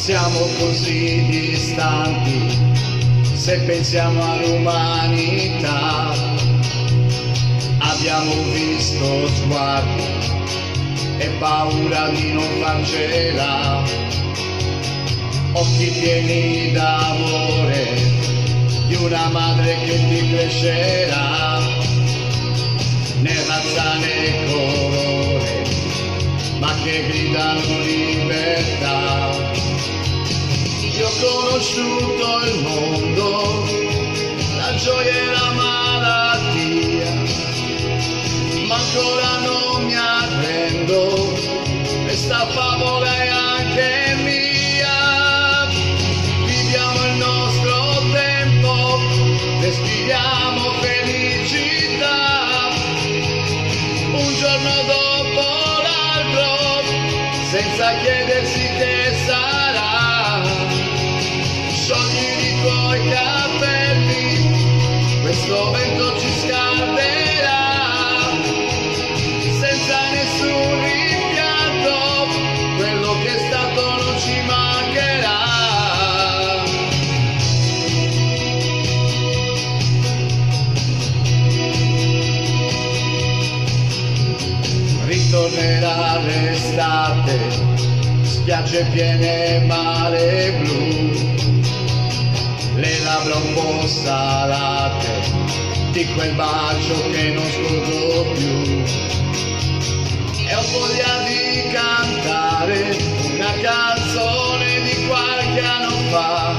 Siamo così distanti se pensiamo all'umanità. Abbiamo visto sguardi e paura di non farcela, occhi pieni d'amore di una madre che ti crescerà, né razza né colore, ma che gridano libertà. Io ho conosciuto il mondo, la gioia e la malattia, ma ancora non mi arrendo, questa favola è anche mia. Viviamo il nostro tempo, respiriamo felicità, un giorno dopo l'altro, senza chiedersi che sarà. Sciogli i tuoi capelli, questo vento ci scalderà, senza nessun rimpianto, quello che è stato non ci mancherà. Ritornerà l'estate, spiagge piene, mare blu, le labbra un po' salate di quel bacio che non scordo più, e ho voglia di cantare una canzone di qualche anno fa,